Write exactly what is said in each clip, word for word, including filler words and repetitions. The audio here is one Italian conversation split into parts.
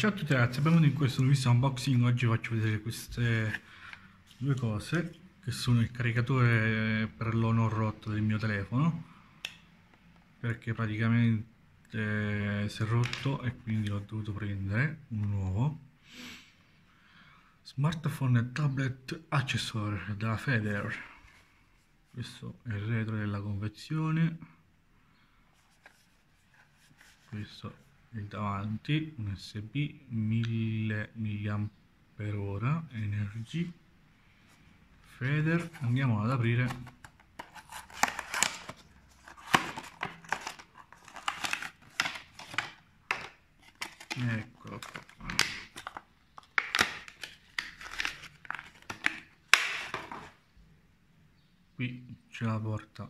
Ciao a tutti ragazzi, benvenuti in questo nuovissimo unboxing. Oggi faccio vedere queste due cose che sono il caricatore per l'Honor otto del mio telefono, perché praticamente si è rotto e quindi l'ho dovuto prendere un nuovo. Smartphone e tablet accessor della Feder. Questo è il retro della confezione, questo il davanti, un U S B mille milliampere ora, Energy Feder. Andiamo ad aprire. Eccolo qua. Qui c'è la porta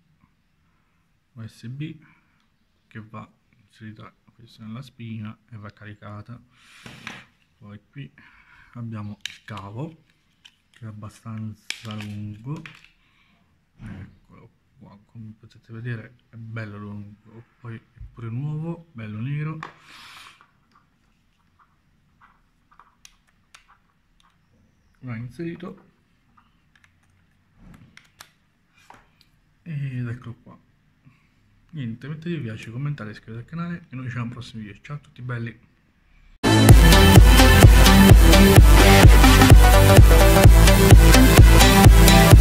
U S B che va inserita questa nella spina e va caricata. Poi qui abbiamo il cavo che è abbastanza lungo, eccolo qua, come potete vedere è bello lungo, poi è pure nuovo, bello nero. Va inserito ed eccolo qua. Niente, mettete mi piace, commentate, iscrivetevi al canale e noi ci vediamo al prossimo video. Ciao a tutti belli.